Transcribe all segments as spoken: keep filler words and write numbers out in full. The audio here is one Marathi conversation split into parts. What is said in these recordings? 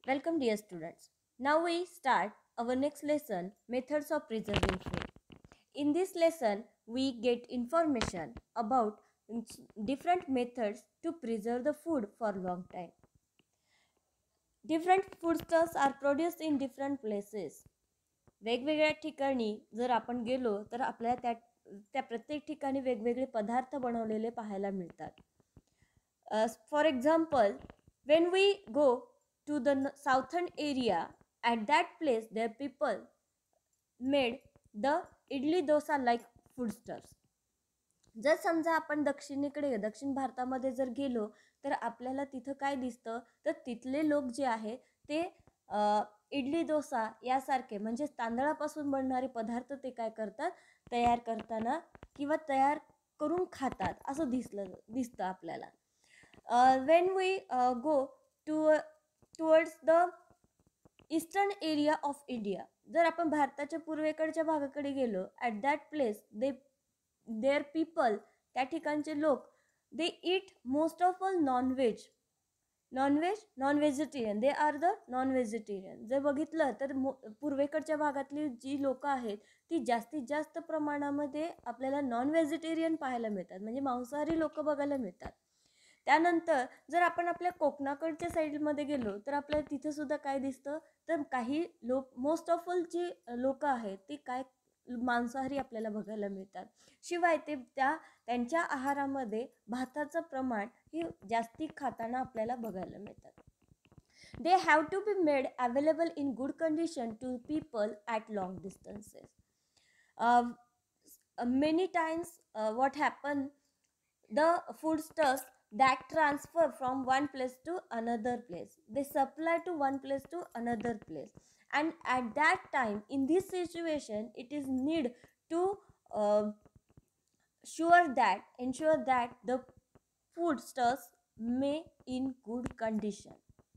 Welcome dear students. Now we start our next lesson, methods of preserving food. In this lesson we get information about different methods to preserve the food for long time. Different foodstuffs are produced in different places. वेगवेगळ्या ठिकाणी जर आपण गेलो तर आपल्याला त्या त्या प्रत्येक ठिकाणी वेगवेगळे पदार्थ बनवलेले पाहायला मिळतात. For example, when we go to the southern area, at that place their people made the idli dosa like foodstuffs. जर समजा आपण दक्षिणेकडे दक्षिण भारतामध्ये जर गेलो तर आपल्याला तिथं काय दिसतं तर तिथले लोक जे आहे ते इडली डोसा यासारखे म्हणजे तांदळापासून बनणारे पदार्थ ते काय करतात तयार करताना किंवा तयार करून खातात असं दिसलं दिसतं आपल्याला. When we go to towards the eastern area of India, जर आपण भारताच्या पूर्वेकडच्या भागाकडे गेलो, at that place they there people त्या ठिकाणचे लोक they eat most of all non veg non veg non vegetarian they are the non vegetarian. जर बघितलं तर पूर्वेकडच्या भागातली जी लोकं आहेत ती जास्तीत जास्त प्रमाणामध्ये आपल्याला नॉन व्हेजिटेरियन पाहायला मिळतात, म्हणजे मांसाहारी लोक बघायला मिळतात. त्यानंतर जर आपण आपल्या कोकणाकडच्या साईडमध्ये गेलो तर आपल्याला तिथं सुद्धा काय दिसतं तर काही लोक मोस्ट ऑफ ऑल जी लोक आहेत ती काय मांसाहारी आपल्याला बघायला मिळतात. शिवाय ते त्या त्यांच्या आहारामध्ये भाताचं प्रमाण हे जास्ती खाताना आपल्याला बघायला मिळतात. They have to be made available in good condition to people at long distances. Many times what happen the foodstuffs that transfer from one place to another place, they supply to one place to another place, and at that time in this situation it is need to uh, sure that ensure that the foodstuffs may in good condition.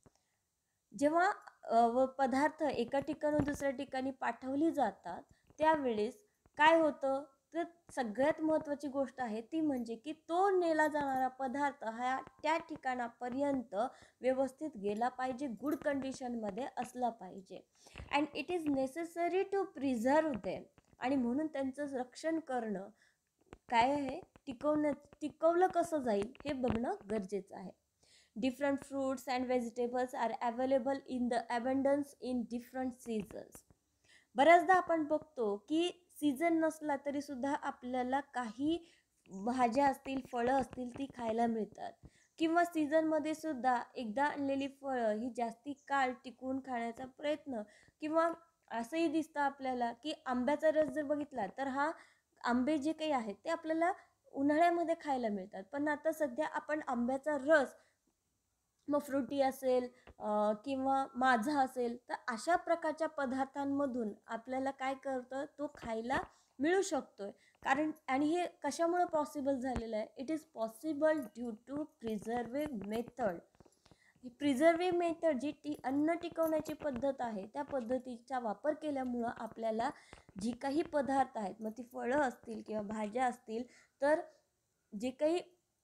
जेव्हा पदार्थ एका ठिकाणून दुसऱ्या ठिकाणी पाठवली जातात त्यावेळेस काय होतं तर सगळ्यात महत्त्वाची गोष्ट आहे ती म्हणजे की तो नेला जाणारा पदार्थ हा त्या ठिकाणापर्यंत व्यवस्थित गेला पाहिजे, गुड कंडिशनमध्ये असला पाहिजे. And it is necessary to preserve them, आणि म्हणून त्यांचं रक्षण करणं काय आहे टिकवणं टिकवलं कसं जाईल हे बघणं गरजेचं आहे. Different fruits and vegetables are available in the abundance in different seasons. बऱ्याचदा आपण बघतो की सीझन नसला तरी सुद्धा आपल्याला काही भाज्या असतील फळं असतील ती खायला मिळतात, किंवा सीझनमध्ये सुद्धा एकदा आणलेली फळं ही जास्ती काळ टिकवून खाण्याचा प्रयत्न, किंवा असंही दिसतं आपल्याला की आंब्याचा रस जर बघितला तर हा आंबे जे काही आहेत ते आपल्याला उन्हाळ्यामध्ये खायला मिळतात, पण आता सध्या आपण आंब्याचा रस मग फ्रुटी असेल किंवा माझा असेल तर अशा प्रकारच्या पदार्थांमधून आपल्याला काय करतं तो खायला मिळू शकतोय. कारण आणि हे कशामुळे पॉसिबल झालेलं आहे, it is possible due to preserving method. Preserving method जी टी अन्न टिकवण्याची पद्धत आहे त्या पद्धतीचा वापर केल्यामुळं आपल्याला जी काही पदार्थ आहेत मग ती फळं असतील किंवा भाज्या असतील तर जे काही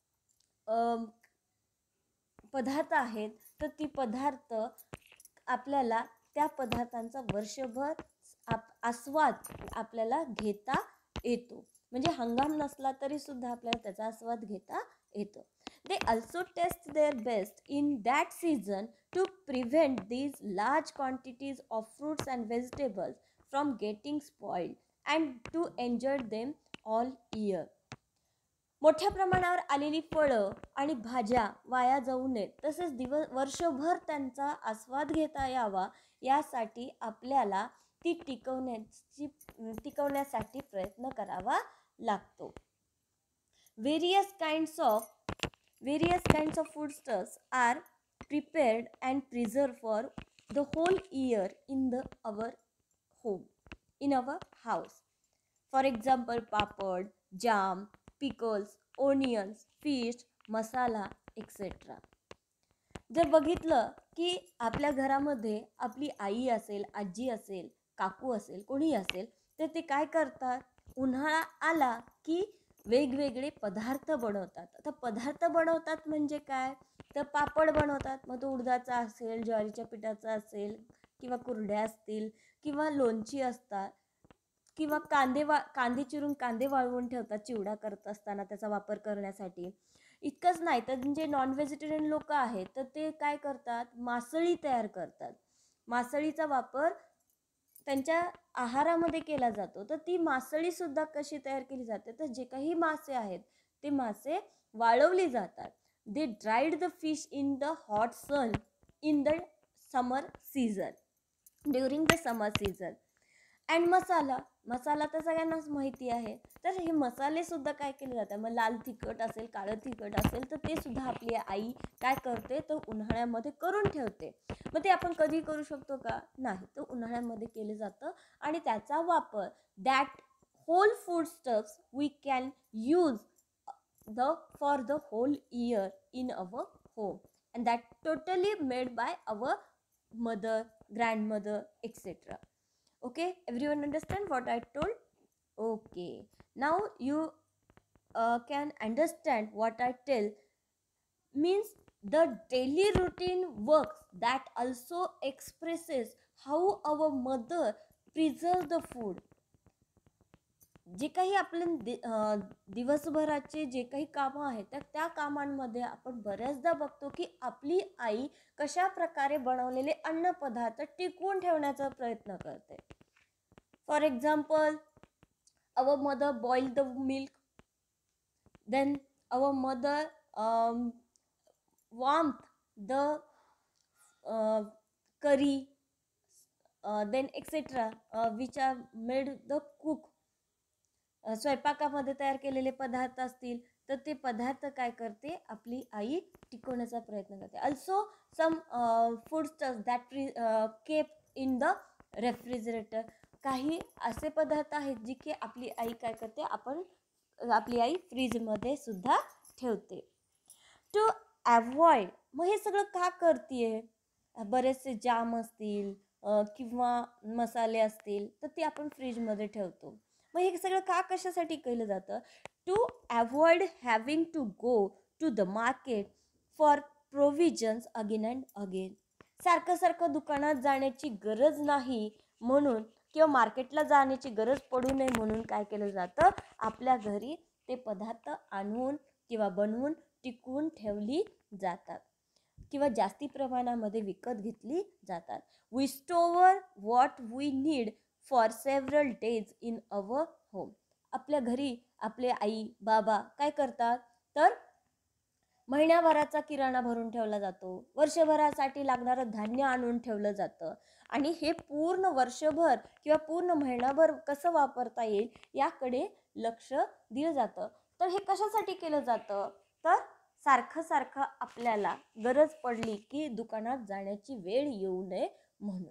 पदार्थ आहेत तर ती पदार्थ आपल्याला त्या पदार्थांचा वर्षभर आप आस्वाद आपल्याला घेता येतो, म्हणजे हंगाम नसला तरी सुद्धा आपल्याला त्याचा आस्वाद घेता येतो. They also taste their best in that season to prevent these large quantities of fruits and vegetables from getting spoiled and to enjoy them all year. मोठ्या प्रमाणावर आलेली फळं आणि भाज्या वाया जाऊ नयेत, तसेच दिवस वर्षभर त्यांचा आस्वाद घेता यावा यासाठी आपल्याला ती टिकवण्याची टिकवण्यासाठी प्रयत्न करावा लागतो. Various kinds of various kinds of foodstuffs are prepared and preserve for the whole year in the our home in our house. For example papad, jam, pickles, onions, fish, masala etcetera. जर बघितलं की आपल्या घरामध्ये आपली आई असेल, आजी असेल, काकू असेल, कोणी असेल तर ते काय करतात, उन्हाळा आला की वेगवेगळे पदार्थ बनवतात. आता पदार्थ बनवतात म्हणजे काय, तर पापड बनवतात. मग तो उडदाचा असेल, ज्वारीच्या पिठाचा असेल, किंवा कुरड्या असतील, किंवा लोणची असतात, किंवा कांदे वा कांदे चिरून कांदे वाळवून ठेवतात चिवडा करत असताना त्याचा वापर करण्यासाठी. इतकंच नाही तर जे नॉन व्हेजिटेरियन लोक आहेत तर ते काय करतात, मासळी तयार करतात. मासळीचा वापर त्यांच्या आहारामध्ये केला जातो. तर ती मासळीसुद्धा कशी तयार केली जाते, तर जे काही मासे आहेत ते मासे वाळवली जातात. They dried the fish in the hot sun in the summer season during the summer season. And masala masala तर सगळ्यांनाच माहिती आहे. तर हे मसालेसुद्धा काय केले जातात, मग लाल तिखट असेल, काळं तिखट असेल, तर ते सुद्धा आपली आई काय करते, तर उन्हाळ्यामध्ये करून ठेवते. मग ते आपण कधी करू शकतो का, नाही, तर उन्हाळ्यामध्ये केलं जातं. आणि त्याचा वापर that whole food stuffs we can use the for the whole year in our home and that totally made by our mother, grandmother, etcetera. Okay, everyone understand what I told? Okay, now you uh, can understand what I tell means the daily routine works that also expresses how our mother preserves the food. जे काही आपले दि दिवसभराचे जे काही कामं आहेत त्या त्या कामांमध्ये आपण बऱ्याचदा बघतो की आपली आई कशा प्रकारे बनवलेले अन्नपदार्थ टिकवून ठेवण्याचा प्रयत्न करते. For example, our mother boiled the milk, then our mother um, warmed the uh, curry, uh, then etc. uh, which are made the cook. uh, स्वयंपाकामध्ये तयार केलेले पदार्थ असतील तर ते पदार्थ काय करते, आपली आई टिकवण्याचा प्रयत्न करते. Also some food stuffs that kept in the refrigerator. काही असे पदार्थ आहेत जे की आपली आई काय करते, आपण आपली आई फ्रीजमध्ये सुद्धा ठेवते. टू अवॉइड, मग हे सगळं का करते, बरेचसे जाम असतील किंवा मसाले असतील तर ते आपण फ्रीजमध्ये ठेवतो. मग हे सगळं का कशासाठी केलं जातं, to avoid having to go to the market for provisions again and again. सारखं सारखं दुकानात जाण्याची गरज नाही म्हणून, किंवा मार्केटला जाण्याची गरज पडू नये म्हणून काय केलं जातं, आपल्या घरी ते पदार्थ आणून किंवा बनवून टिकवून ठेवली जातात किंवा जास्ती प्रमाणामध्ये विकत घेतली जातात. We store what we need for several days in our home. आपल्या घरी आपले आई बाबा काय करतात, तर महिन्याभराचा किराणा भरून ठेवला जातो, वर्षभरासाठी लागणारं धान्य आणून ठेवलं जातं. आणि हे पूर्ण वर्षभर किंवा पूर्ण महिनाभर कसं वापरता येईल याकडे लक्ष दिलं जातं. तर हे कशासाठी केलं जातं, तर सारखं सारखं आपल्याला गरज पडली की दुकानात जाण्याची वेळ येऊ नये म्हणून.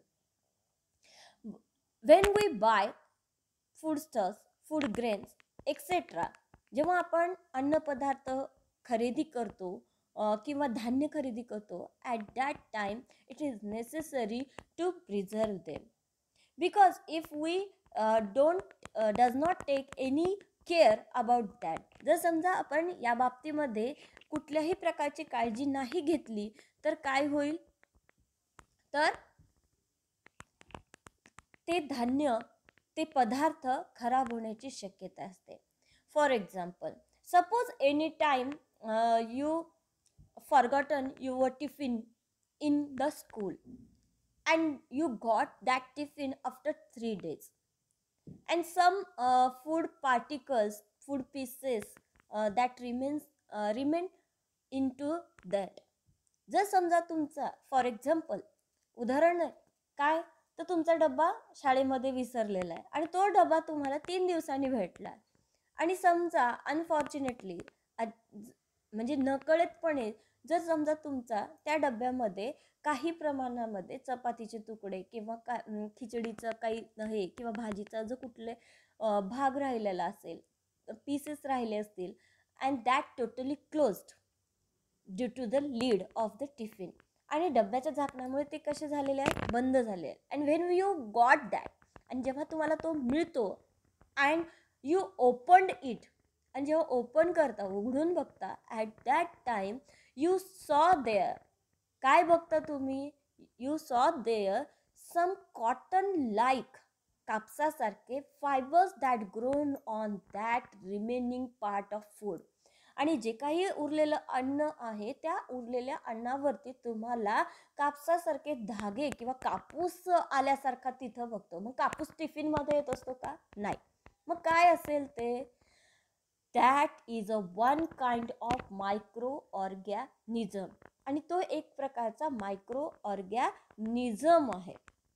When we buy food stuffs, food grains etcetera, जेव्हा आपण अन्नपदार्थ खरेदी करतो किंवा धान्य खरेदी करतो, at that time it is necessary to preserve them. Because if we don't does not take any care about that, जर समजा आपण या बाबतीमध्ये कुठल्याही प्रकारची काळजी नाही घेतली तर काय होईल, तर ते धान्य, ते पदार्थ खराब होण्याची शक्यता असते. For example, suppose any time you forgotten your tiffin in the school and you got that tiffin after three days and some uh, food particles, food pieces uh, that remains uh, remain into that. जर समजा तुमचा फॉर एक्झाम्पल उदाहरण काय, तर तुमचा डबा शाळेमध्ये विसरलेला आहे आणि तो डबा तुम्हाला तीन दिवसांनी भेटला आणि समजा अनफॉर्च्युनेटली म्हणजे नकळतपणे जर समजा तुमचा त्या डब्यामध्ये काही प्रमाणामध्ये चपातीचे तुकडे किंवा का खिचडीचं काही हे किंवा भाजीचा जो कुठले भाग राहिलेला असेल, पीसेस राहिले असतील, and that totally closed due to the lid of the tiffin, आणि डब्याच्या झाकणामुळे ते कसे झालेले आहेत, बंद झाले आहेत. And when you got that, आणि जेव्हा तुम्हाला तो मिळतो अँड यू ओपन्ड इट आणि जेव्हा ओपन करता, उघडून बघता, at that time you saw there, काय बघता तुम्ही? You saw there some cotton like, कापसासारखे fibres that grown on that remaining part of food. आणि जे काही उरलेलं अन्न आहे त्या उरलेल्या अन्नावरती तुम्हाला कापसासारखे धागे किंवा कापूस आल्यासारखा तिथं बघतो. मग कापूस टिफिनमध्ये येत असतो का? नाही. मग काय असेल ते? That is a one kind of micro organism. आणि तो एक प्रकारचा मायक्रो ऑर्गॅनिझम आहे.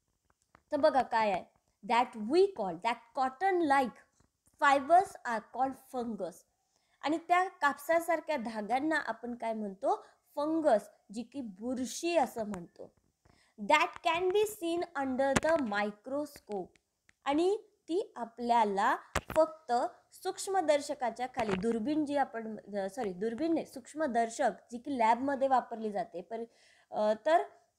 तर बघा काय आहे, that we call that cotton like fibres are called fungus. आणि त्या कापसासारख्या धाग्यांना आपण काय म्हणतो? फंगस, जी की बुरशी असं म्हणतो. That can be seen under the microscope. आणि ती आपल्याला फक्त सूक्ष्मदर्शकाच्या खाली, दुर्बीण जी आपण सॉरी दुर्बीण नाही सूक्ष्मदर्शक जी की लॅबमध्ये वापरली जाते, पर तर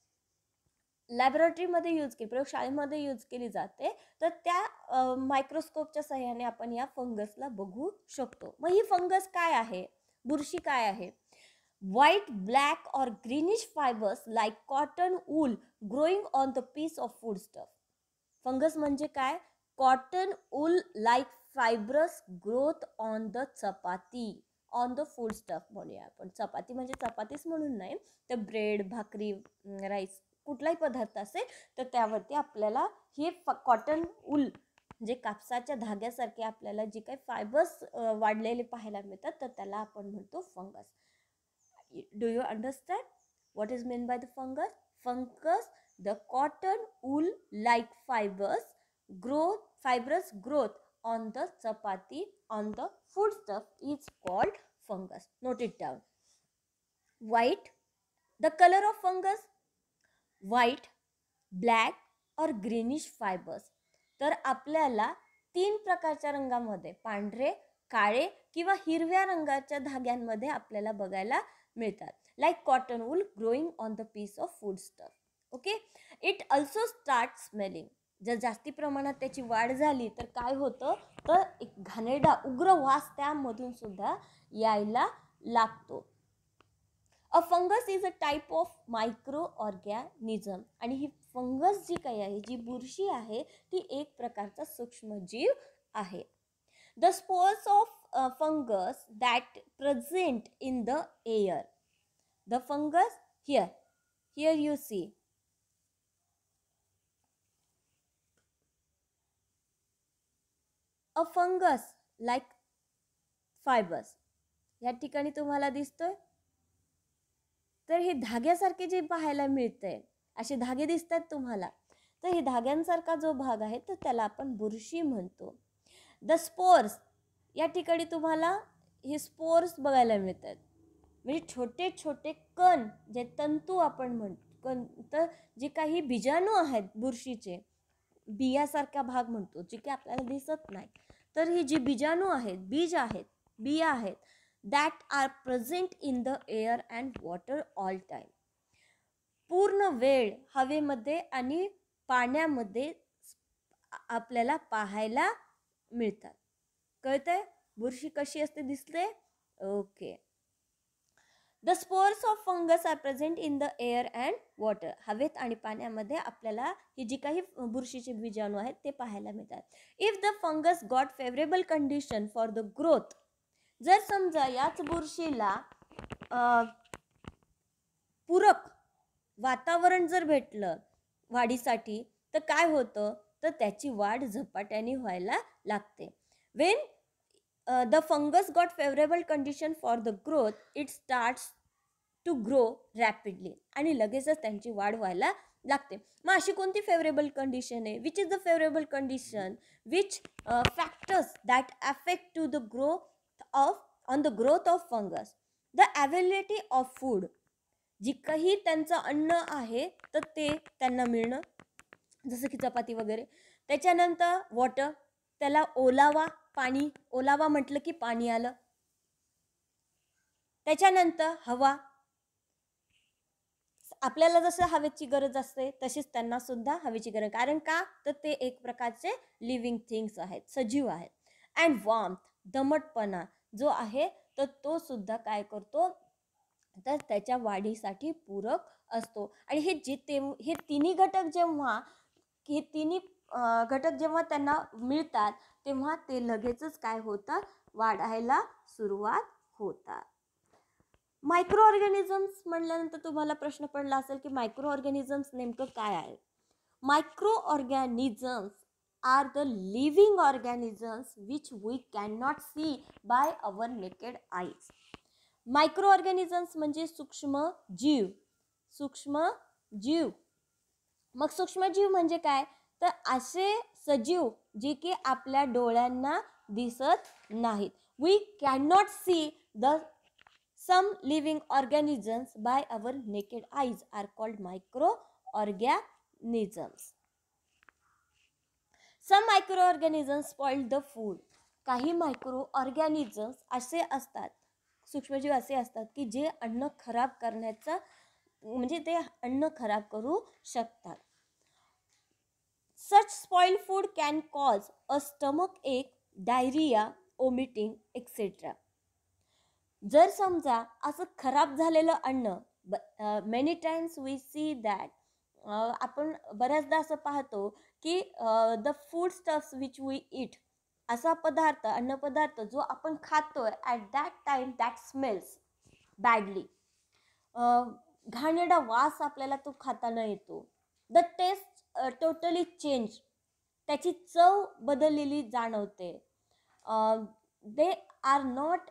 लॅबोरेटरीमध्ये यूज केली, प्रयोगशाळेमध्ये यूज केली जाते, तर त्या मायक्रोस्कोपच्या सहाय्याने आपण या फंगसला बघू शकतो. मग ही फंगस काय आहे? बुरशी काय आहे? व्हाईट, ब्लॅक और greenish fibres like cotton wool growing on the piece of food stuff. Fungus म्हणजे काय? Cotton wool like fibrous growth on the chapati, on the food stuff म्हणूया आपण. चपाती म्हणजे चपातीच म्हणून नाही, तर ब्रेड, भाकरी, राईस, कुठलाही पदार्थ असेल तर त्यावरती आपल्याला हे फ कॉटन वूल म्हणजे कापसाच्या धाग्यासारखे आपल्याला जे काही फायबर्स वाढलेले पाहायला मिळतात, तर त्याला आपण म्हणतो fungus. Do you understand what is mean by the fungus? Fungus, the cotton wool like fibres growth fibrous growth on the chapati on the foodstuff is called fungus. Note it down. White, the color of fungus, white, black or greenish fibers. तर आपल्याला तीन प्रकारच्या रंगामध्ये, पांढरे, काळे किंवा हिरव्या रंगाच्या धाग्यांमध्ये आपल्याला बघायला मिळतात. Like cotton wool growing on the piece of food stuff. Okay. It also start smelling. जर जास्ती प्रमाणात त्याची वाढ झाली तर काय होतं, तर एक घाणेरडा उग्र वास त्यामधून सुद्धा यायला लागतो. A fungus is a type of micro organism. आणि ही फंगस जी काही आहे, जी बुरशी आहे, ती एक प्रकारचा सूक्ष्मजीव आहे. The spores of fungus that present in the air. The fungus here here you see a fungus like fibres. या ठिकाणी तुम्हाला दिसतोय, तर हे धाग्यासारखे जे पाहायला मिळतंय, असे धागे दिसतात तुम्हाला, तर हे धाग्यांसारखा जो भाग आहे तर त्याला आपण बुरशी म्हणतो. द स्पोर्स, या ठिकाणी तुम्हाला हे स्पोर्स बघायला मिळतात, म्हणजे छोटे छोटे कण, जे तंतू आपण म्हणतो, कण, तर जे काही बीजाणू आहेत बुरशीचे, बियासारखा भाग म्हणतो, जे की आपल्याला दिसत नाही, तर ही जी बीजाणू आहेत, बीज आहेत, बिया आहेत, that are present in the air and water all time. पूर्ण वेळ हवेमध्ये आणि पाण्यामध्ये आपल्याला पाहायला मिळतात. कळतंय बुरशी कशी असते, दिसते? Okay. The spores of fungus are present in the air and water. हवेत आणि पाण्यामध्ये आपल्याला ही जी काही बुरशीचे बीजाणू आहेत ते पाहायला मिळतात. If the fungus got favourable condition for the growth. जर समजा याच बुरशीला पूरक वातावरण जर भेटलं वाढीसाठी, तर काय होतं, तर त्याची वाढ झपाट्याने व्हायला लागते. When the fungus got favourable condition for the growth, it starts to grow rapidly. आणि लगेचच त्यांची वाढ व्हायला लागते. मग अशी कोणती फेवरेबल कंडिशन आहे? Which is the favourable condition? Which factors that affect to the growth of on the growth of fungus? The availability of food. जी काही त्यांचं अन्न आहे तर ते त्यांना मिळणं, जसं की चपाती वगैरे. त्याच्यानंतर वॉटर, त्याला ओलावा, पाणी, ओलावा म्हटलं की पाणी आलं. त्याच्यानंतर हवा, आपल्याला जसं हवेची गरज असते तशीच त्यांना सुद्धा हवेची गरज. कारण का, तर ते एक प्रकारचे लिव्हिंग थिंग्स आहेत, सजीव आहेत. अँड वॉर्मथ, दमटपणा, जो आहे तर तो सुद्धा काय करतो तर त्याच्या वाढीसाठी पूरक असतो. आणि हे जे ते हे तिन्ही घटक जेव्हा हे तिन्ही घटक जेव्हा त्यांना मिळतात तेव्हा ते लगेचच काय होतात वाढायला सुरुवात होतात. मायक्रो ऑर्गॅनिझम्स म्हणल्यानंतर तुम्हाला प्रश्न पडला असेल की मायक्रो ऑर्गॅनिझम्स नेमकं काय आहे. Micro organisms are the living organisms which we can not see by our naked eyes. Micro organisms म्हणजे सूक्ष्म जीव. सूक्ष्म जीव मग सूक्ष्मजीव म्हणजे काय तर असे सजीव जे की आपल्या डोळ्यांना दिसत नाहीत. We can not see the some living organisms by our naked eyes are called micro organisms. Some micro organisms spoil the food. काही मायक्रो ऑर्गॅनिझम्स असे असतात सूक्ष्मजीव असे असतात की जे अन्न खराब करण्याचा म्हणजे ते अन्न खराब करू शकतात. Such spoiled food can cause a stomach ache, diarrhea, vomiting, et cetera. जर समजा असं खराब झालेलं अन्न many times we see that आपण बऱ्याचदा असं पाहतो की the food stuffs which we eat असा पदार्थ अन्नपदार्थ जो आपण खातोय at that time that smells badly. घाणेरडा वास आपल्याला तो खाताना येतो. The taste totally change. त्याची चव बदललेली जाणवते. They are not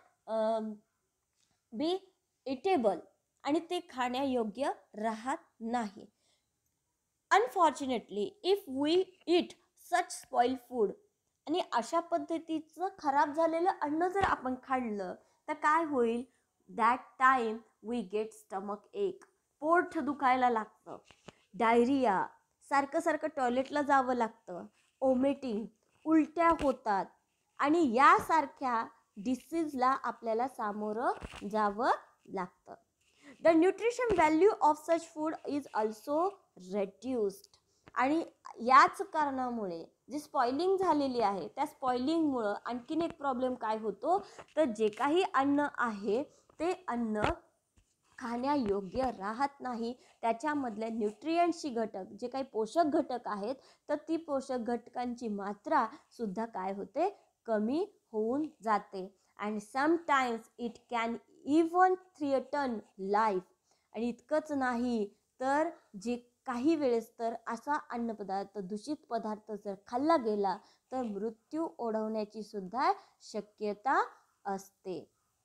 be eatable आणि ते खाण्यायोग्य राहत नाही. Unfortunately if we eat such spoil food आणि अशा पद्धतीचं खराब झालेलं अन्न जर आपण खाल्लं तर काय होईल that time we get stomach ache. पोट दुखायला लागतं. डायरिया सारखं सारखं टॉयलेटला जावं लागतं. ओमेटिंग उलट्या होतात आणि यासारख्या डिसीजला आपल्याला सामोरं जावं लागतं. The nutrition value of such food is also reduced. आणि याच कारणामुळे जी स्पॉइलिंग झालेली आहे त्या स्पॉइलिंगमुळं आणखीन एक प्रॉब्लेम काय होतो तर जे काही अन्न आहे ते अन्न खाण्यायोग्य राहत नाही. त्याच्यामधल्या न्यूट्रियंट्सची घटक जे काही पोषक घटक आहेत तर ती पोषक घटकांची मात्रा सुद्धा काय होते कमी होऊन जाते. And sometimes it can even threaten life. आणि इतकंच नाही तर जे काही वेळेस तर असा अन्नपदार्थ दूषित पदार्थ जर खाल्ला गेला तर मृत्यू ओढवण्याची सुद्धा शक्यता असते.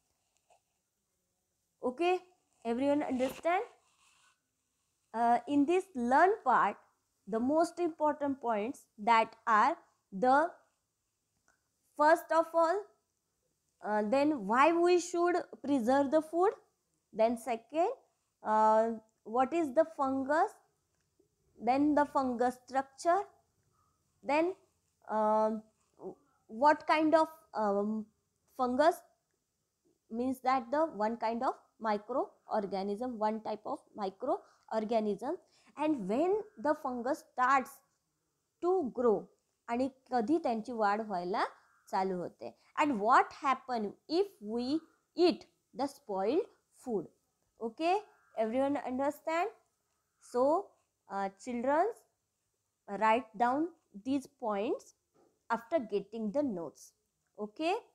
Okay, everyone understand? Uh, in this learn part, the most important points that are the first of all, uh, then why we should preserve the food, then second, uh, what is the fungus, then the fungus structure, then uh, what kind of um, fungus means that the one kind of microorganism, one type of microorganism, and when the fungus starts to grow आणि कधी त्यांची वाढ व्हायला चालू होते. and what happen if we eat the spoiled food. Okay, everyone understand? So uh, children write down these points after getting the notes. Okay.